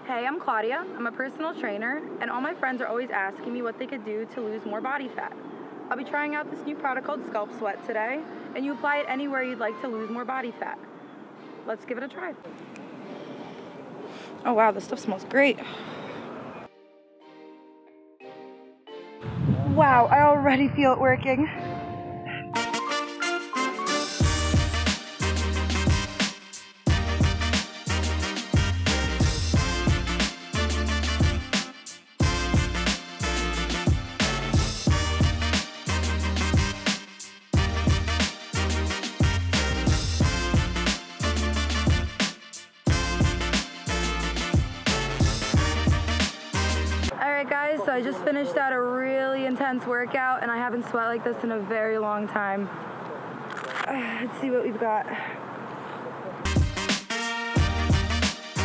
Hey, I'm Claudia. I'm a personal trainer, and all my friends are always asking me what they could do to lose more body fat. I'll be trying out this new product called Sculpt Sweat today, and you apply it anywhere you'd like to lose more body fat. Let's give it a try. Oh wow, this stuff smells great. Wow, I already feel it working. Alright guys, so I just finished out a really intense workout and I haven't sweat like this in a very long time. Let's see what we've got.